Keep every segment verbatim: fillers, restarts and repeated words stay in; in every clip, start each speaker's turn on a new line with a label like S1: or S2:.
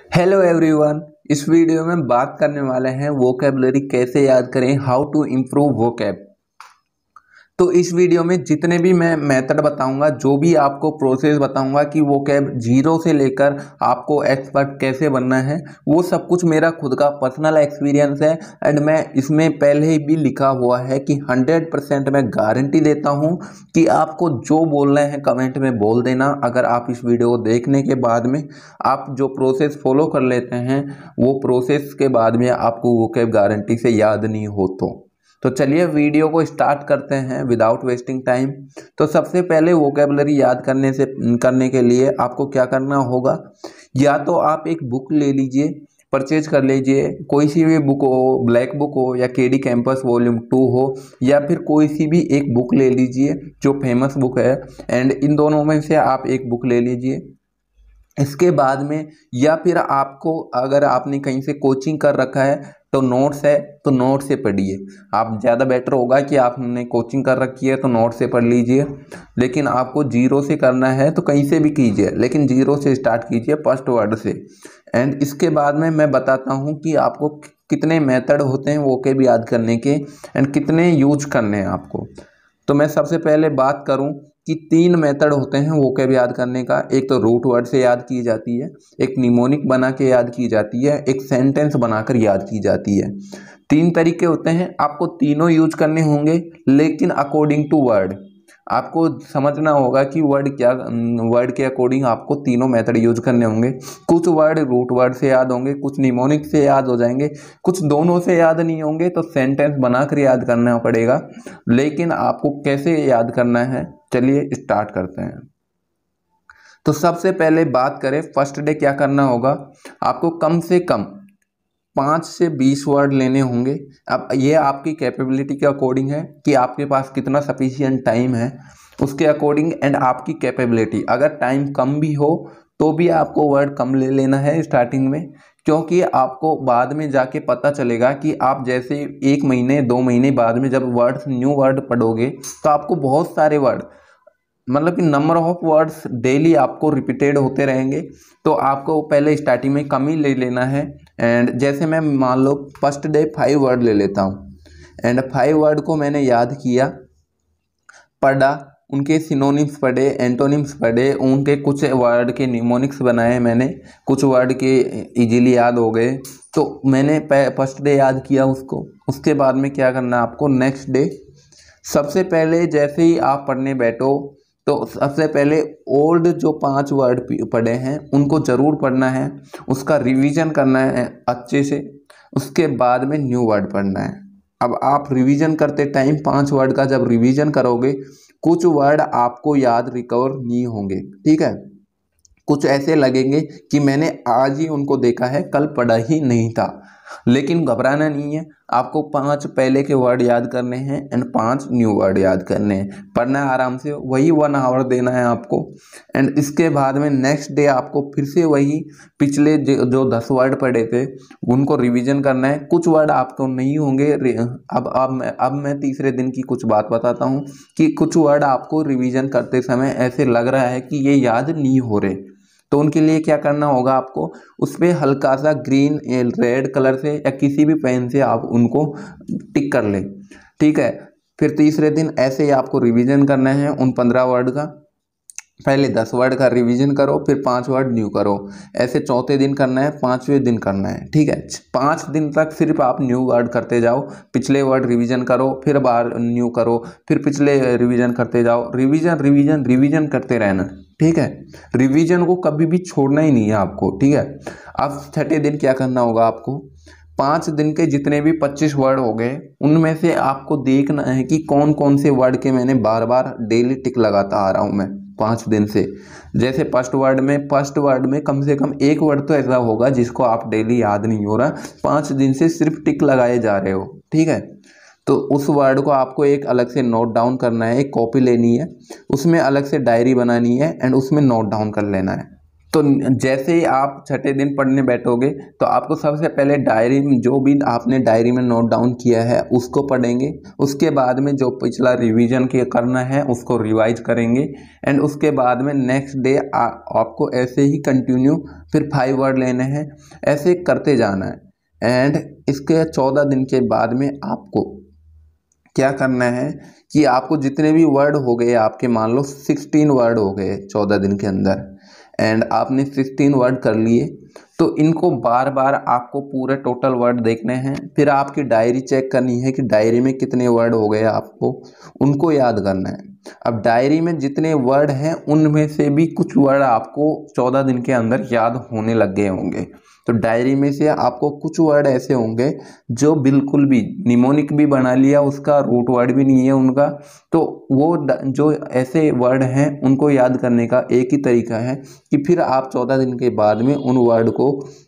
S1: Hello everyone. इस video में बात करने वाले हैं वोकैबुलरी कैसे याद करें, हाउ टू इम्प्रूव वोकैब। तो इस वीडियो में जितने भी मैं मेथड बताऊंगा, जो भी आपको प्रोसेस बताऊंगा कि वोकैब जीरो से लेकर आपको एक्सपर्ट कैसे बनना है, वो सब कुछ मेरा खुद का पर्सनल एक्सपीरियंस है। एंड मैं इसमें पहले ही भी लिखा हुआ है कि हंड्रेड परसेंट मैं गारंटी देता हूं कि आपको जो बोलना है कमेंट में बोल देना। अगर आप इस वीडियो को देखने के बाद में आप जो प्रोसेस फॉलो कर लेते हैं, वो प्रोसेस के बाद में आपको वोकैब गारंटी से याद नहीं हो तो तो चलिए वीडियो को स्टार्ट करते हैं विदाउट वेस्टिंग टाइम। तो सबसे पहले वोकैबुलरी याद करने से करने के लिए आपको क्या करना होगा, या तो आप एक बुक ले लीजिए, परचेज कर लीजिए, कोई सी भी बुक हो, ब्लैक बुक हो या केडी कैंपस वॉल्यूम टू हो, या फिर कोई सी भी एक बुक ले लीजिए जो फेमस बुक है। एंड इन दोनों में से आप एक बुक ले लीजिए। इसके बाद में या फिर आपको अगर आपने कहीं से कोचिंग कर रखा है तो नोट्स है तो नोट से पढ़िए। आप ज़्यादा बेटर होगा कि आपने कोचिंग कर रखी है तो नोट से पढ़ लीजिए, लेकिन आपको जीरो से करना है तो कहीं से भी कीजिए, लेकिन जीरो से स्टार्ट कीजिए, फर्स्ट वर्ड से। एंड इसके बाद में मैं बताता हूँ कि आपको कितने मेथड होते हैं वोकैब याद करने के एंड कितने यूज करने हैं आपको। तो मैं सबसे पहले बात करूं कि तीन मेथड होते हैं वोकैब याद करने का। एक तो रूट वर्ड से याद की जाती है, एक निमोनिक बना के याद की जाती है, एक सेंटेंस बनाकर याद की जाती है। तीन तरीके होते हैं, आपको तीनों यूज करने होंगे, लेकिन अकॉर्डिंग टू वर्ड आपको समझना होगा कि वर्ड क्या, वर्ड के अकॉर्डिंग आपको तीनों मेथड यूज करने होंगे। कुछ वर्ड रूट वर्ड से याद होंगे, कुछ निमोनिक से याद हो जाएंगे, कुछ दोनों से याद नहीं होंगे, तो सेंटेंस बनाकर याद करना पड़ेगा। लेकिन आपको कैसे याद करना है, चलिए स्टार्ट करते हैं। तो सबसे पहले बात करें फर्स्ट डे क्या करना होगा, आपको कम से कम पाँच से बीस वर्ड लेने होंगे। अब ये आपकी कैपेबिलिटी के अकॉर्डिंग है कि आपके पास कितना सफिशिएंट टाइम है, उसके अकॉर्डिंग एंड आपकी कैपेबिलिटी। अगर टाइम कम भी हो तो भी आपको वर्ड कम ले लेना है स्टार्टिंग में, क्योंकि आपको बाद में जाके पता चलेगा कि आप जैसे एक महीने दो महीने बाद में जब वर्ड न्यू वर्ड पढ़ोगे तो आपको बहुत सारे वर्ड, मतलब कि नंबर ऑफ वर्ड्स डेली आपको रिपीटेड होते रहेंगे। तो आपको पहले स्टार्टिंग में कम ही ले लेना है। एंड जैसे मैं मान लो फर्स्ट डे फाइव वर्ड ले लेता हूँ, एंड फाइव वर्ड को मैंने याद किया, पढ़ा, उनके सिनोनिम्स पढ़े, एंटोनिम्स पढ़े, उनके कुछ वर्ड के निमोनिक्स बनाए मैंने, कुछ वर्ड के इजीली याद हो गए। तो मैंने फर्स्ट डे याद किया उसको। उसके बाद में क्या करना है आपको, नेक्स्ट डे सबसे पहले जैसे ही आप पढ़ने बैठो तो सबसे पहले ओल्ड जो पांच वर्ड पढ़े हैं उनको ज़रूर पढ़ना है, उसका रिवीजन करना है अच्छे से। उसके बाद में न्यू वर्ड पढ़ना है। अब आप रिवीजन करते टाइम पांच वर्ड का जब रिवीजन करोगे, कुछ वर्ड आपको याद रिकवर नहीं होंगे, ठीक है। कुछ ऐसे लगेंगे कि मैंने आज ही उनको देखा है, कल पढ़ा ही नहीं था। लेकिन घबराना नहीं है, आपको पांच पहले के वर्ड याद करने हैं एंड पांच न्यू वर्ड याद करने हैं। पढ़ना है आराम से, वही वन आवर देना है आपको। एंड इसके बाद में नेक्स्ट डे आपको फिर से वही पिछले जो दस वर्ड पढ़े थे उनको रिवीजन करना है। कुछ वर्ड आपको नहीं होंगे। अब अब मैं अब मैं तीसरे दिन की कुछ बात बताता हूँ कि कुछ वर्ड आपको रिवीजन करते समय ऐसे लग रहा है कि ये याद नहीं हो रहे, तो उनके लिए क्या करना होगा, आपको उस पर हल्का सा ग्रीन रेड कलर से या किसी भी पेन से आप उनको टिक कर लें, ठीक है। फिर तीसरे दिन ऐसे ही आपको रिवीजन करना है उन पंद्रह वर्ड का। पहले दस वर्ड का रिवीजन करो, फिर पांच वर्ड न्यू करो। ऐसे चौथे दिन करना है, पांचवें दिन करना है, ठीक है। पांच दिन तक सिर्फ आप न्यू वर्ड करते जाओ, पिछले वर्ड रिवीजन करो, फिर बार न्यू करो, फिर पिछले रिवीजन करते जाओ। रिवीजन रिवीजन रिवीजन करते रहना, ठीक है। रिवीजन को कभी भी छोड़ना ही नहीं है आपको, ठीक है। अब छठे दिन क्या करना होगा आपको, पाँच दिन के जितने भी पच्चीस वर्ड हो गए उनमें से आपको देखना है कि कौन कौन से वर्ड के मैंने बार बार डेली टिक लगाता आ रहा हूँ मैं पाँच दिन से। जैसे फर्स्ट वर्ड में फर्स्ट वर्ड में कम से कम एक वर्ड तो ऐसा होगा जिसको आप डेली याद नहीं हो रहा, पाँच दिन से सिर्फ टिक लगाए जा रहे हो, ठीक है। तो उस वर्ड को आपको एक अलग से नोट डाउन करना है, एक कॉपी लेनी है, उसमें अलग से डायरी बनानी है एंड उसमें नोट डाउन कर लेना है, तो जैसे ही आप छठे दिन पढ़ने बैठोगे तो आपको सबसे पहले डायरी में जो भी आपने डायरी में नोट डाउन किया है उसको पढ़ेंगे। उसके बाद में जो पिछला रिवीजन के करना है उसको रिवाइज करेंगे। एंड उसके बाद में नेक्स्ट डे आपको ऐसे ही कंटिन्यू फिर फाइव वर्ड लेने हैं, ऐसे करते जाना है। एंड इसके चौदह दिन के बाद में आपको क्या करना है कि आपको जितने भी वर्ड हो गए आपके, मान लो सिक्सटीन वर्ड हो गए चौदह दिन के अंदर, एंड आपने सिक्सटीन वर्ड कर लिए, तो इनको बार बार आपको पूरे टोटल वर्ड देखने हैं। फिर आपकी डायरी चेक करनी है कि डायरी में कितने वर्ड हो गए, आपको उनको याद करना है। अब डायरी में जितने वर्ड हैं उनमें से भी कुछ वर्ड आपको चौदह दिन के अंदर याद होने लग गए होंगे। तो डायरी में से आपको कुछ वर्ड ऐसे होंगे जो बिल्कुल भी निमोनिक भी बना लिया, उसका रूट वर्ड भी नहीं है उनका, तो वो जो ऐसे वर्ड हैं उनको याद करने का एक ही तरीका है कि फिर आप चौदह दिन के बाद में उन वर्ड को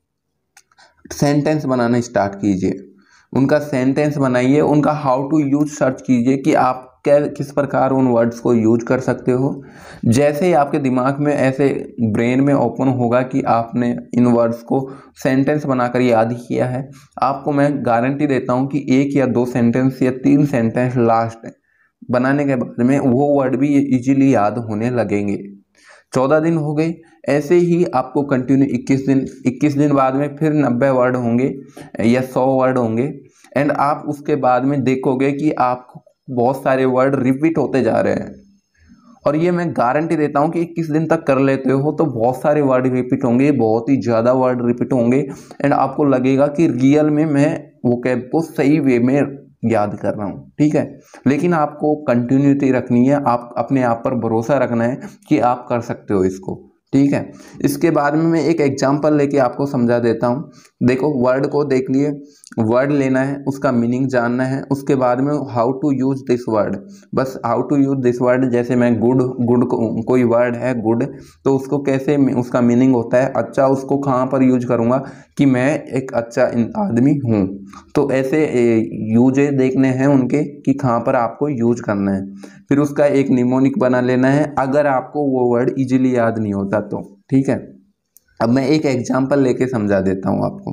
S1: सेंटेंस बनाना स्टार्ट कीजिए। उनका सेंटेंस बनाइए, उनका हाउ टू यूज सर्च कीजिए कि आप क्या किस प्रकार उन वर्ड्स को यूज कर सकते हो। जैसे ही आपके दिमाग में ऐसे ब्रेन में ओपन होगा कि आपने इन वर्ड्स को सेंटेंस बनाकर याद किया है, आपको मैं गारंटी देता हूं कि एक या दो सेंटेंस या तीन सेंटेंस लास्ट बनाने के बाद में वो वर्ड भी इजीली याद होने लगेंगे। चौदह दिन हो गए, ऐसे ही आपको कंटिन्यू इक्कीस दिन इक्कीस दिन बाद में फिर नब्बे वर्ड होंगे या सौ वर्ड होंगे। एंड आप उसके बाद में देखोगे कि आपको बहुत सारे वर्ड रिपीट होते जा रहे हैं। और ये मैं गारंटी देता हूँ कि इक्कीस दिन तक कर लेते हो तो बहुत सारे वर्ड रिपीट होंगे, बहुत ही ज़्यादा वर्ड रिपीट होंगे। एंड आपको लगेगा कि रियल में मैं वोकैब को सही वे में याद कर रहा हूँ, ठीक है। लेकिन आपको कंटिन्यूटी रखनी है, आप अपने आप पर भरोसा रखना है कि आप कर सकते हो इसको, ठीक है। इसके बाद में मैं एक एग्जांपल लेके आपको समझा देता हूँ। देखो, वर्ड को देख लिए, वर्ड लेना है, उसका मीनिंग जानना है, उसके बाद में how to use this word, बस how to use this word. जैसे मैं गुड गुड को, कोई वर्ड है गुड, तो उसको कैसे उसका मीनिंग होता है अच्छा, उसको कहाँ पर यूज करूँगा कि मैं एक अच्छा आदमी हूँ। तो ऐसे यूज देखने हैं उनके कि कहाँ पर आपको यूज करना है। फिर उसका एक निमोनिक बना लेना है अगर आपको वो वर्ड इजीली याद नहीं होता तो, ठीक है। अब मैं एक एग्जांपल लेके समझा देता हूँ आपको।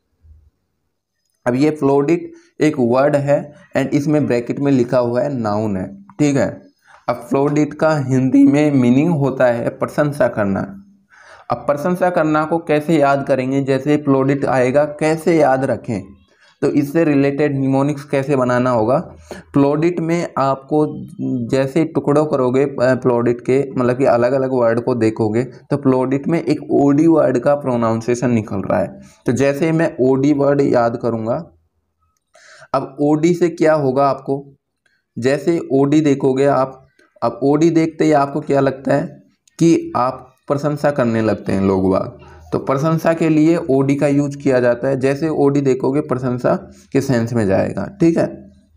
S1: अब ये फ्लोडिट एक वर्ड है एंड इसमें ब्रैकेट में लिखा हुआ है नाउन है, ठीक है। अब फ्लोडिट का हिंदी में मीनिंग होता है प्रशंसा करना। अब प्रशंसा करना को कैसे याद करेंगे, जैसे फ्लोडिट आएगा कैसे याद रखें, तो इससे रिलेटेड निमोनिक्स कैसे बनाना होगा। प्लोडिट में आपको जैसे टुकड़ों करोगे प्लोडिट के, मतलब कि अलग अलग वर्ड को देखोगे तो प्लोडिट में एक ओडी वर्ड का प्रोनाउंसिएशन निकल रहा है। तो जैसे मैं ओडी वर्ड याद करूंगा, अब ओडी से क्या होगा आपको, जैसे ओडी देखोगे आप, अब ओडी देखते ही आपको क्या लगता है कि आप प्रशंसा करने लगते हैं लोग बाग, तो प्रशंसा के लिए ओडी का यूज किया जाता है। जैसे ओडी देखोगे प्रशंसा के सेंस में जाएगा, ठीक है।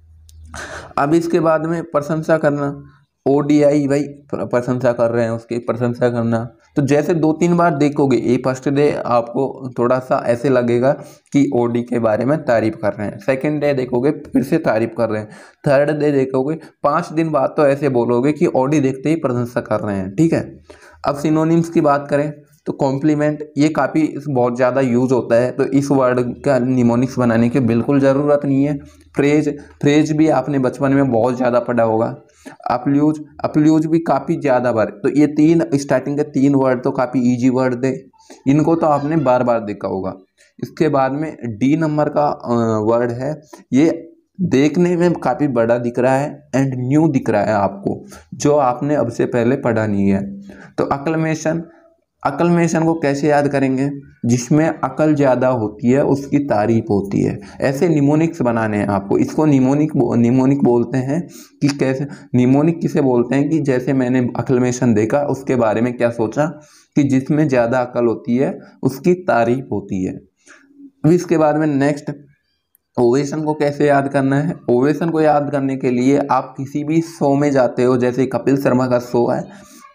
S1: अब इसके बाद में प्रशंसा करना, ओडीआई, भाई प्रशंसा कर रहे हैं उसकी प्रशंसा करना। तो जैसे दो तीन बार देखोगे, ये फर्स्ट डे आपको थोड़ा सा ऐसे लगेगा कि ओडी के बारे में तारीफ कर रहे हैं, सेकंड डे देखोगे फिर से तारीफ कर रहे हैं, थर्ड डे देखोगे, पाँच दिन बाद तो ऐसे बोलोगे कि ओडी देखते ही प्रशंसा कर रहे हैं, ठीक है। अब सिनोनिम्स की बात करें तो कॉम्प्लीमेंट, ये काफ़ी बहुत ज़्यादा यूज होता है, तो इस वर्ड का निमोनिक्स बनाने की बिल्कुल ज़रूरत नहीं है। फ्रेज, फ्रेज भी आपने बचपन में बहुत ज़्यादा पढ़ा होगा। अपल्यूज, अपल्यूज भी काफ़ी ज़्यादा बार, तो ये तीन स्टार्टिंग के तीन वर्ड तो काफ़ी इजी वर्ड थे, इनको तो आपने बार बार देखा होगा। इसके बाद में डी नंबर का वर्ड है, ये देखने में काफ़ी बड़ा दिख रहा है एंड न्यू दिख रहा है आपको, जो आपने अब से पहले पढ़ा नहीं है। तो अक्लमेशन, अक्लमेशन को कैसे याद करेंगे, जिसमें अकल ज़्यादा होती है उसकी तारीफ होती है। ऐसे निमोनिक्स बनाने हैं आपको, इसको निमोनिक निमोनिक बोलते हैं। कि कैसे निमोनिक किसे बोलते हैं कि जैसे मैंने अक्लमेशन देखा उसके बारे में क्या सोचा कि जिसमें ज़्यादा अकल होती है उसकी तारीफ होती है। अब इसके बाद में नेक्स्ट, ओवेशन को कैसे याद करना है। ओवेशन को याद करने के लिए आप किसी भी शो में जाते हो, जैसे कपिल शर्मा का शो है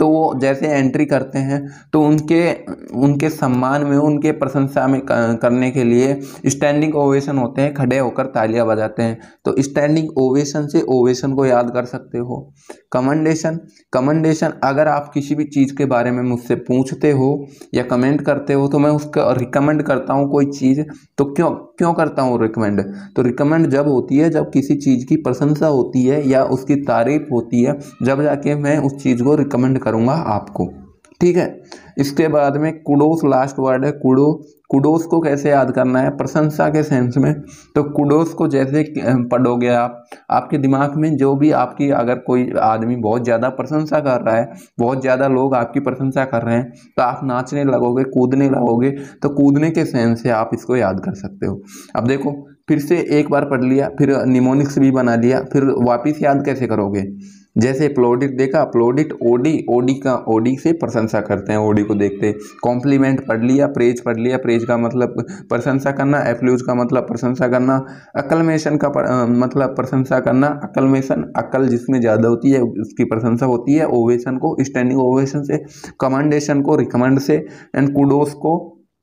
S1: तो वो जैसे एंट्री करते हैं तो उनके उनके सम्मान में, उनके प्रशंसा में करने के लिए स्टैंडिंग ओवेशन होते हैं, खड़े होकर तालियां बजाते हैं। तो स्टैंडिंग ओवेशन से ओवेशन को याद कर सकते हो। कमेंडेशन, कमेंडेशन अगर आप किसी भी चीज़ के बारे में मुझसे पूछते हो या कमेंट करते हो तो मैं उसका रिकमेंड करता हूँ कोई चीज़, तो क्यों क्यों करता हूँ रिकमेंड? तो रिकमेंड जब होती है जब किसी चीज़ की प्रशंसा होती है या उसकी तारीफ होती है, जब जाके मैं उस चीज़ को रिकमेंड करूँगा आपको, ठीक है। इसके बाद में कुडोस लास्ट वर्ड है। कुडो कुडोस को कैसे याद करना है? प्रशंसा के सेंस में। तो कुडोस को जैसे पढ़ोगे आप, आपके दिमाग में जो भी आपकी, अगर कोई आदमी बहुत ज़्यादा प्रशंसा कर रहा है, बहुत ज़्यादा लोग आपकी प्रशंसा कर रहे हैं, तो आप नाचने लगोगे, कूदने लगोगे। तो कूदने के सेंस से आप इसको याद कर सकते हो। अब देखो, फिर से एक बार पढ़ लिया, फिर निमोनिक्स भी बना लिया, फिर वापस याद कैसे करोगे? जैसे प्लोडिट देखा, प्लोडिट ओडी, ओडी का ओडी से प्रशंसा करते हैं, ओडी को देखते। कॉम्प्लीमेंट पढ़ लिया, प्रेज पढ़ लिया, प्रेज का मतलब प्रशंसा करना, एप्लूज का मतलब प्रशंसा करना, अकलमेशन का पर, आ, मतलब प्रशंसा करना, अकलमेशन अकल जिसमें ज़्यादा होती है उसकी प्रशंसा होती है। ओवेशन को स्टैंडिंग ओवेशन से, कमेंडेशन को रिकमेंड से, एंड कुडोस को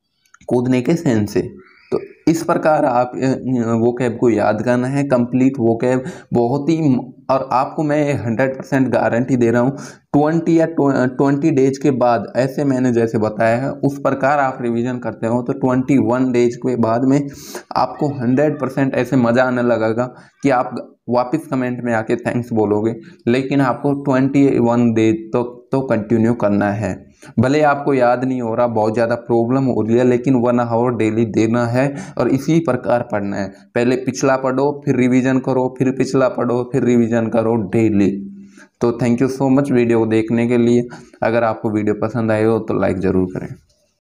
S1: कूदने के सेंस से। तो इस प्रकार आप वोकैब को याद करना है, कंप्लीट वोकैब बहुत ही। और आपको मैं हंड्रेड परसेंट गारंटी दे रहा हूँ, ट्वेंटी या ट्वेंटी डेज के बाद, ऐसे मैंने जैसे बताया है उस प्रकार आप रिवीजन करते हो तो ट्वेंटी वन डेज के बाद में आपको हंड्रेड परसेंट ऐसे मज़ा आने लगेगा कि आप वापस कमेंट में आके थैंक्स बोलोगे। लेकिन आपको ट्वेंटी वन डेज तो तो कंटिन्यू करना है। भले आपको याद नहीं हो रहा, बहुत ज़्यादा प्रॉब्लम हो रही है, लेकिन वन आवर डेली देना है और इसी प्रकार पढ़ना है। पहले पिछला पढ़ो, फिर रिवीजन करो, फिर पिछला पढ़ो, फिर रिवीजन करो डेली। तो thank you so much video को देखने के लिए। अगर आपको वीडियो पसंद आए हो तो लाइक ज़रूर करें।